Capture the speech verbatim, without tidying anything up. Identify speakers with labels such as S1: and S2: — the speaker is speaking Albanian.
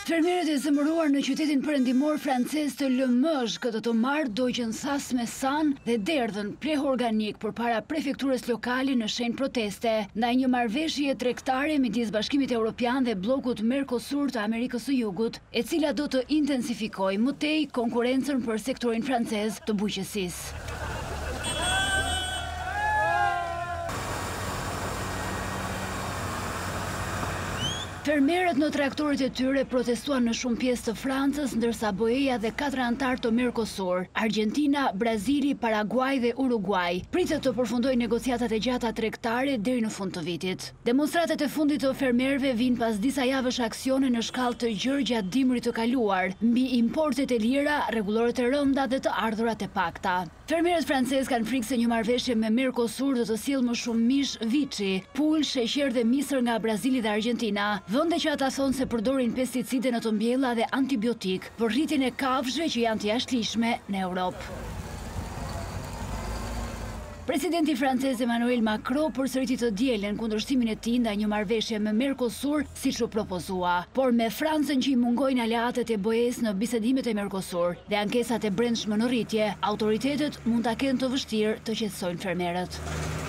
S1: Fermerët e zemëruar në qytetin perëndimor francez të Le Meuge do të marrë dogjen thas me san dhe derdhën pleh organik përpara prefekturës lokale në shenjë proteste ndaj një marrëveshje tregtare midis Bashkimit Evropian dhe bllokut Mercosur të Amerikës së Jugut, e cila do të intensifikojë më tej konkurrencën për sektorin francez të bujqësisë. Fermerët në traktorit e tyre protestuan në shumë pjesë të Francës, ndërsa BE-ja dhe katër anëtar të Mercosur, Argentina, Brazili, Paraguay dhe Uruguay, pritet të përfundojnë negociatat e gjata tregtare deri në fund të vitit. Demonstratat e fundit të fermerëve vijnë pas disa javësh aksione në shkallë të gjerë gjatë dimrit të kaluar, mbi importet e lira, rregulloret e rënda dhe të ardhurat e pakta. Fermerët francezë kanë frikë se një marrëveshje me Mercosur do të sjellë më shumë mish, viçi, pul, sheqer dhe misër nga Brazili dhe Argentina, vende që ata thonë se përdorin pesticide në të mbjella dhe antibiotik për rritjen e kafshëve që janë të jashtëligjshme në Europë. Presidenti francez Emmanuel Macron përsëriti të dielën kundërshtimin e tij ndaj një marrëveshje me Mercosur siç u propozua, por me Francën që i mungojnë aleatët e BE-s në bisedimet e Mercosur dhe ankesat e brendshme në rritje, autoritetet mund ta kenë të vështirë të qetësojnë fermerët.